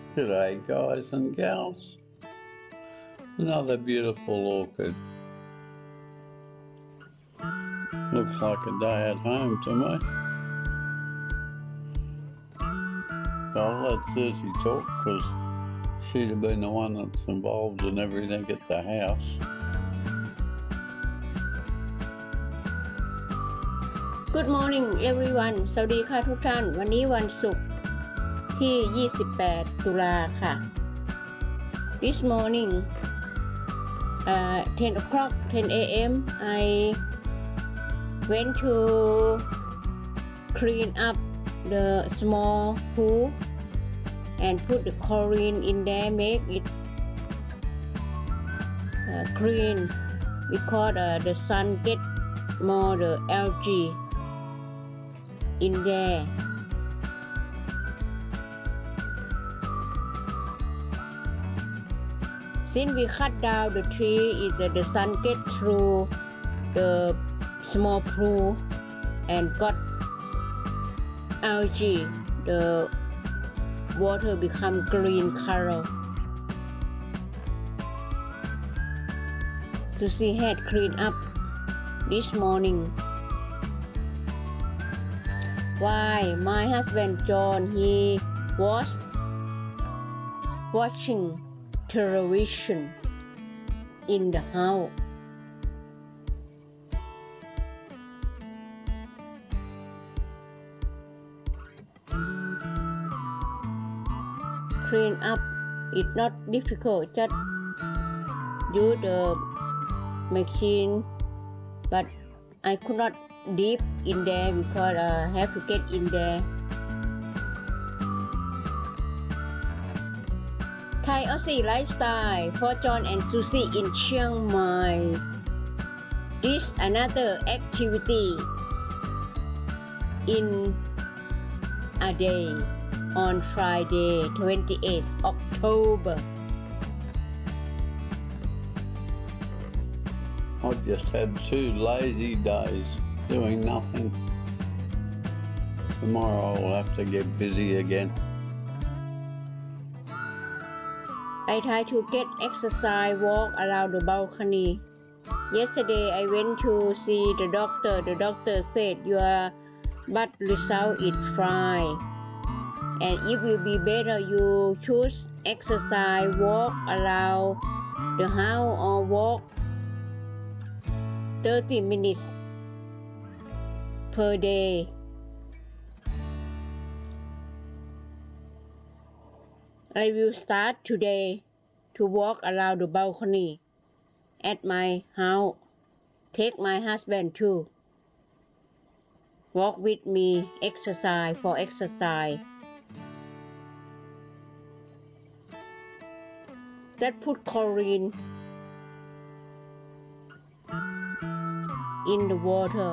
G'day guys and gals. Another beautiful orchid. Looks like a day at home to me. I'll let Susie talk because she'd have been the one that's involved in everything at the house. Good morning everyone สวัสดีค่ะทุกท่านวันนี้วันศุกร์ที่28ตุลาค่ะ This morning 10 o'clock 10 a.m. I went to clean up the small pool and put the chlorine in there, make it clean because the sun get more the algae in there. Since we cut down the tree, the sun get through the small pool and got algae. The water become green color. Susie had cleaned up this morning. Why my husband John he was watching television in the house. Clean up it's not difficult, just use the machine, but I could not deep in there because I have to get in there. Thai Aussie lifestyle for John and Susie in Chiang Mai. This another activity in a day on Friday 28th October. I've just had 2 lazy days doing nothing. Tomorrow I'll have to get busy again. I try to get exercise, walk around the balcony. Yesterday I went to see the doctor. The doctor said your blood result is fine. And it will be better you choose exercise, walk around the house or walk 30 minutes per day. I will start today to walk around the balcony at my house. Take my husband too. Walk with me, exercise for exercise. That put chlorine in the water.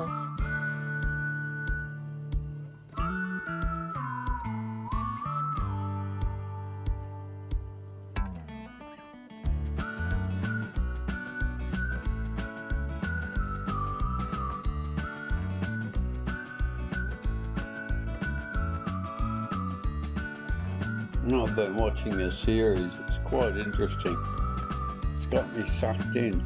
I've been watching a series, it's quite interesting. It's got me sucked in.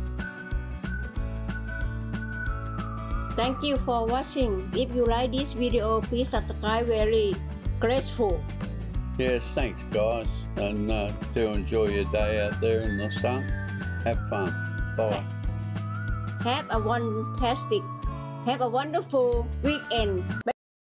Thank you for watching. If you like this video, please subscribe. Very grateful. Yes, thanks guys, and do enjoy your day out there in the sun. Have fun. Bye. Have a wonderful weekend.